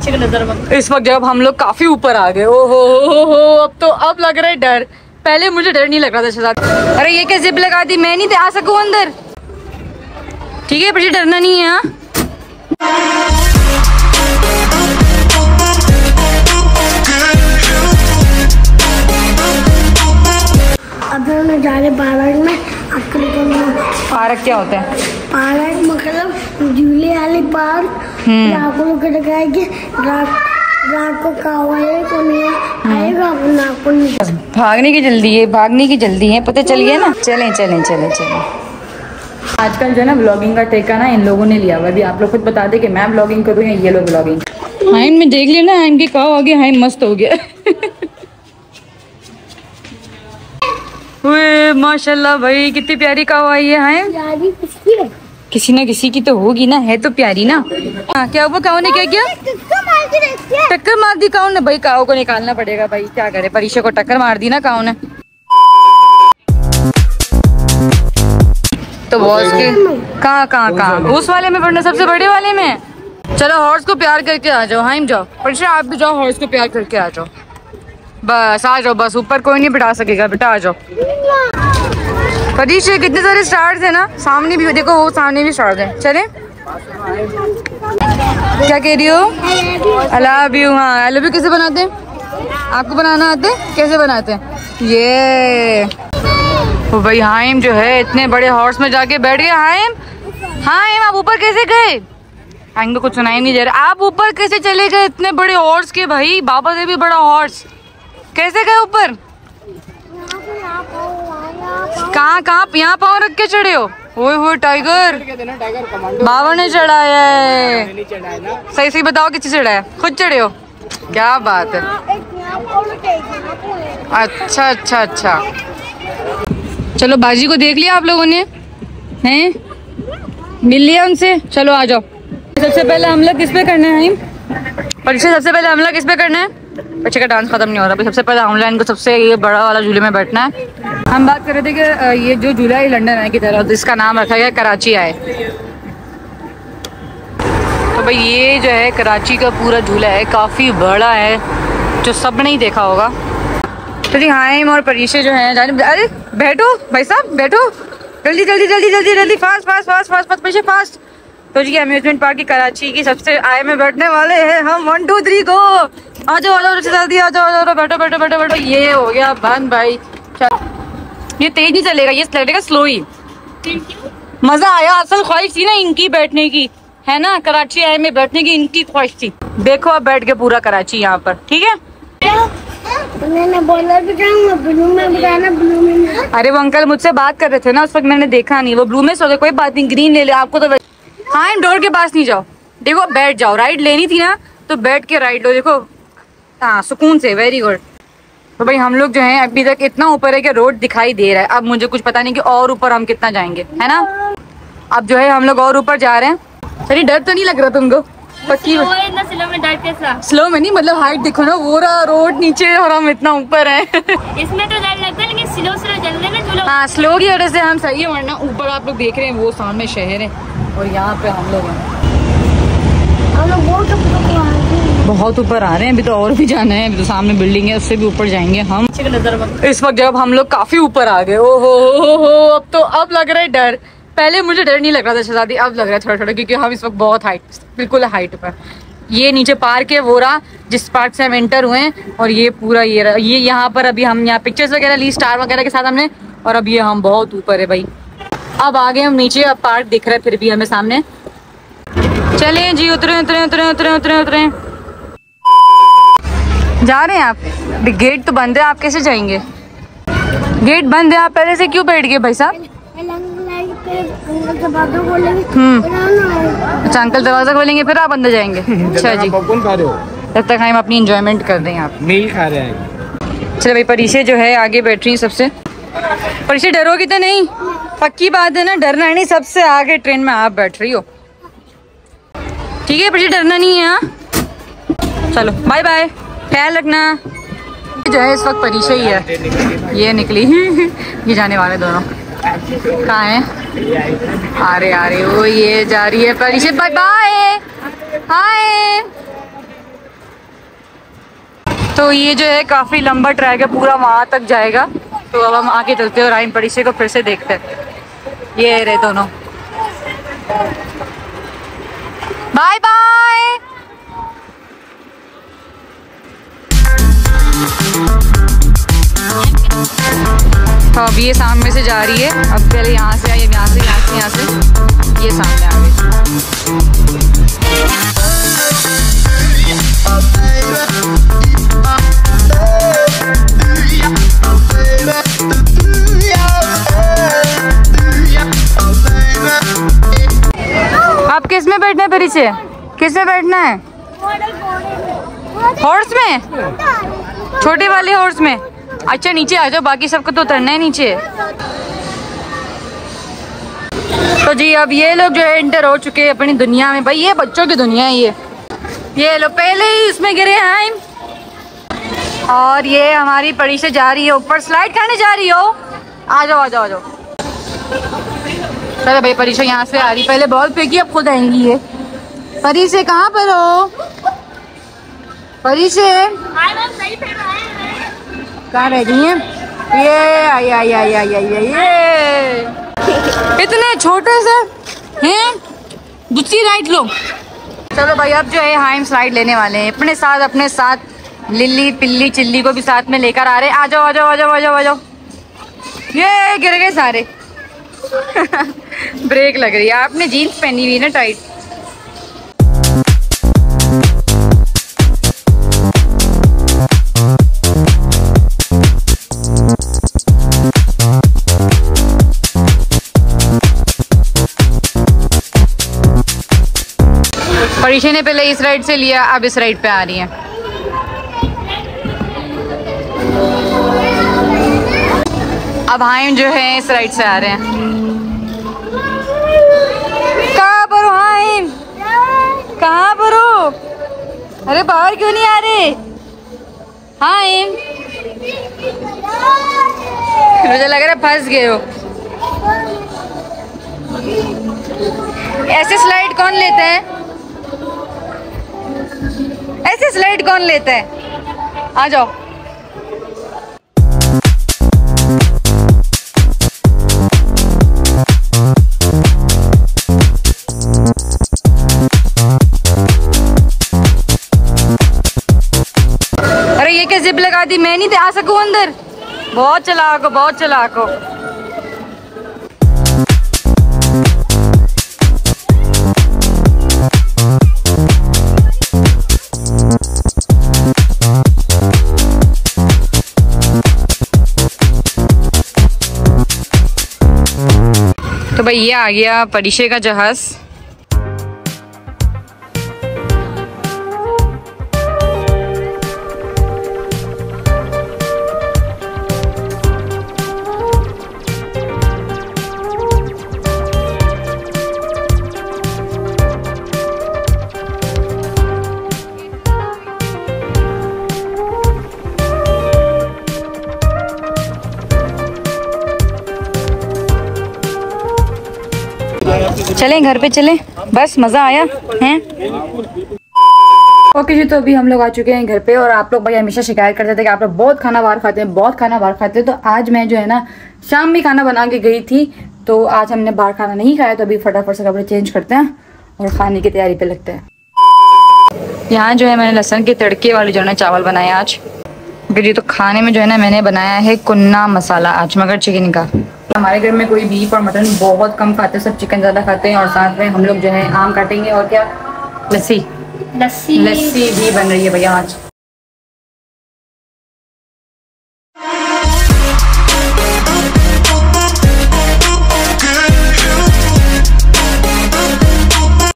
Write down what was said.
इस वक्त जब हम लोग काफी ऊपर आ गए, ओहो हो, अब लग रहा है डर। पहले मुझे डर नहीं लग रहा था शहजाद। अरे ये क्या जिप लगा दी, मैं नहीं आ सकूं अंदर। ठीक है, पर डरना नहीं है। हाँ अब हम जा रहे पार्क में। पार्क क्या होता है? पार्क मतलब झूले वाले पार्क। नाखून को लगाएंगे, रात को कावाए को नहीं आएगा, नाखून। भागने की जल्दी है, भागने की जल्दी है, पता चल गया ना। चलें चलें चलें चलें। आजकल जो है ना व्लॉगिंग का ठेका ना इन लोगों ने लिया हुआ। अभी आप लोग खुद बता दे कि मैं व्लॉगिंग करूँ या ये लोग व्लॉगिंग। हाइम में देख लिया ना, हाइम की काव आ गया, हाइम मस्त हो गया। माशाल्लाह भाई, कितनी प्यारी काव आई है। हाइम किसी ना किसी की तो होगी ना, है तो प्यारी ना। हाँ क्या हुआ, काव ने क्या किया? टक्कर मार दी काव ने। भाई काव को निकालना पड़ेगा भाई, क्या करे, परीक्षा को टक्कर मार दी ना काव ने। तो बॉस के कहाँ उस वाले में पढ़ना, सबसे बड़े वाले में। चलो हॉर्स को प्यार करके आ जाओ। हाइम जाओ, परीक्षा आप भी जाओ, हॉर्स को प्यार करके आ जाओ। बस आ जाओ, बस ऊपर कोई नहीं बिठा सकेगा, बेटा आ जाओ। परीक्षा कितने सारे स्टार्स है ना, सामने भी देखो, वो सामने भी स्टार्स है। चले क्या कह रही हो? I love you. हाँ आई लव यू कैसे बनाते हैं? आपको बनाना आते हैं? कैसे बनाते हैं ये? तो भाई हाइम जो है इतने बड़े हॉर्स में जाके बैठ गए। हाइम आप ऊपर कैसे गए? हाइम को कुछ सुनाई नहीं दे रहा। आप ऊपर कैसे चले गए इतने बड़े हॉर्स के? भाई बाबा से भी बड़ा हॉर्स, कैसे गए ऊपर? कहाँ यहाँ पाँव रख के चढ़े हो? ओए टाइगर, बाबा ने चढ़ाया है। सही सही बताओ किसी चढ़ाया? खुद चढ़े हो? क्या बात है। अच्छा। चलो बाजी को देख लिया आप लोगों ने, हैं? मिल लिया उनसे? चलो आ जाओ। सबसे पहले हमला किस पे करना है? परीक्षा सबसे पहले हमला किस पे करना है? बच्चे का डांस खत्म नहीं हो रहा भाई। सबसे पहले हमला इनको सबसे ये बड़ा वाला झूले में बैठना है। हम बात कर रहे थे कि ये जो झूला है लंदन आए की तरह, जिसका नाम रखा गया कराची आए। तो भाई ये जो है कराची का पूरा झूला है, काफ़ी बड़ा है, जो सब ने ही देखा होगा। तो जी हाइम और परीक्षा जो है जाने। अरे बैठो भाई साहब, बैठो जल्दी, फास्ट पीछे फास्ट। तो जी अम्यूजमेंट पार्क की कराची की सबसे आए में बैठने वाले हैं हम। 1 2 3 गो। आ जाओ जल्दी आ जाओ, बैठो। ये हो गया बंद भाई। ये तेज नहीं चलेगा, ये चलेगा स्लो ही। मजा आया, असल ख्वाहिश थी ना इनकी बैठने की, है ना? कराची आए में बैठने की इनकी ख्वाहिश थी। देखो अब बैठ के पूरा कराची यहाँ पर, ठीक है? मैंने बोला भी ब्लू में बताना, ब्लू में। अरे वो अंकल मुझसे बात कर रहे थे ना, उस वक्त मैंने देखा नहीं। वो ब्लू में सो गए, कोई बात नहीं, ग्रीन ले ले आपको तो। हाँ डोर के पास नहीं जाओ, देखो बैठ जाओ। राइड लेनी थी ना तो बैठ के राइड लो, देखो हाँ सुकून से। Very good. तो भाई हम लोग जो हैं अभी तक इतना ऊपर है कि रोड दिखाई दे रहा है। अब मुझे कुछ पता नहीं कि और ऊपर हम कितना जाएंगे, है ना? अब जो है हम लोग और ऊपर जा रहे हैं। सही डर तो नहीं लग रहा तुमको? पक्की स्लो में डर कैसा? स्लो में नहीं, मतलब हाइट देखो ना, वो रहा रोड नीचे और हम इतना ऊपर है। इसमें तो डर लगता है, लेकिन स्लो चलने में झूला। हाँ स्लो की वजह से हम सही है, वरना ऊपर आप लोग देख रहे हैं वो सामने शहर है और यहाँ पे हम लोग हैं। बहुत ऊपर आ रहे हैं, अभी तो और भी जाना है। अभी तो सामने बिल्डिंग है, उससे भी ऊपर जाएंगे हम। इस वक्त जब हम लोग काफी ऊपर आ गए, ओहो अब लग रहा है डर। पहले मुझे डर नहीं लग रहा था शहजादी, अब लग रहा है थोड़ा, क्योंकि हम इस वक्त बहुत बिल्कुल हाइट पर। ये नीचे पार्क है, वो रहा जिस पार्क से हम एंटर हुए हैं, और ये पूरा ये यहाँ पर अभी हम यहाँ पिक्चर्स वगैरह ली स्टार वगैरह के साथ हमने, और अब ये हम बहुत ऊपर है भाई। अब आगे हम नीचे, अब पार्क दिख रहा है फिर भी हमें सामने। चलें जी, उतरे। जा रहे हैं आप? गेट तो बंद है, आप कैसे जाएंगे? गेट बंद है, आप पहले से क्यों बैठ गए भाई साहब? अच्छा अंकल दरवाजा खोलेंगे फिर आप अंदर जाएंगे। अच्छा जी, तब तक हम अपनी इंजॉयमेंट कर रहे हैं। आप मील खा रहे हैं। चलो भाई परीक्षा जो है आगे बैठ रही है सबसे। परीक्षा डरोगी तो नहीं? पक्की बात है ना, डरना नहीं। सबसे आगे ट्रेन में आप बैठ रही हो, ठीक है? परीक्षा डरना नहीं है। हाँ चलो बाय बाय, ख्याल रखना। जो है इस वक्त परीक्षा ही है, ये निकली। ये जाने वाले दोनों कहाँ हैं? आ रहे वो ये जा रही है परीक्षा। बाय बाय, हाय तो ये जो है काफ़ी लंबा ट्रैक है, पूरा वहाँ तक जाएगा। तो अब हम आगे चलते हैं और आइन पड़ीसे को फिर से देखते हैं। ये रहे दोनों, बाय बाय। तो अब ये सामने से जा रही है, अब पहले यहाँ से आई, यहाँ से यहाँ से यहाँ से ये सामने आ गई। आप किस में बैठना है परिचय? किस में बैठना है? हॉर्स में, छोटे वाले हॉर्स में। अच्छा नीचे आ जाओ, बाकी सबको तो उतरना है नीचे। तो जी अब ये लोग जो है एंटर हो चुके हैं अपनी दुनिया में। भाई ये बच्चों की दुनिया है ये लो पहले ही इसमें गिरे हैं। और ये हमारी पड़ी से जा रही है ऊपर, स्लाइड करने जा रही हो। आ जाओ आ जाओ आ जाओ। चलो भाई परीक्षा यहाँ से आ रही, पहले बॉल फेंकी अब खुद आएंगी ये। परी से कहाँ पर हो? परी से कहाँ रह गई है? ये आई आई आई आई आई ये इतने छोटे से हैं। दूसरी राइड लो। चलो भाई अब जो है हाइम स्लाइड लेने वाले हैं अपने साथ लिल्ली पिल्ली चिल्ली को भी साथ में लेकर आ रहे हैं। आ जाओ आ जाओ आ जाओ आ जाओ आ जाओ। ये गिर गए सारे। ब्रेक लग रही है। आपने जीन्स पहनी हुई है ना टाइट। परीक्षा ने पहले इस राइड से लिया, अब इस राइड पे आ रही है। अब हाइम जो है इस राइड से आ रहे हैं। कहाँ पर हो हाइम? कहाँ पर हो? अरे बाहर क्यों नहीं आ रहे हाइम? मुझे लग रहा है फंस गए हो। ऐसे स्लाइड कौन लेता है? ऐसे स्लाइड कौन लेता है? आ जाओ। अरे ये क्या जिप लगा दी? मैं नहीं आ सकूं अंदर। बहुत चालाक हो, बहुत चालाक हो। तो भाई ये आ गया परीक्षा का जहाज। चलें घर पे चलें, बस मज़ा आया हैं। ओके जी, तो अभी हम लोग आ चुके हैं घर पे। और आप लोग भाई हमेशा शिकायत करते थे कि आप लोग बहुत खाना बाहर खाते हैं, बहुत खाना बाहर खाते हैं। तो आज मैं जो है ना शाम में खाना बना के गई थी, तो आज हमने बाहर खाना नहीं खाया। तो अभी फटाफट से कपड़े चेंज करते हैं और खाने की तैयारी पे लगते हैं। यहाँ जो है मैंने लहसुन के तड़के वाले जो है चावल बनाए आज। जी तो खाने में जो है ना मैंने बनाया है कुन्ना मसाला आज, मगर चिकन का। हमारे घर में कोई बीफ और मटन बहुत कम खाते हैं, सब चिकन ज़्यादा खाते हैं। और साथ में हम लोग जो है आम काटेंगे और क्या लस्सी लस्सी लस्सी भी बन रही है भैया आज।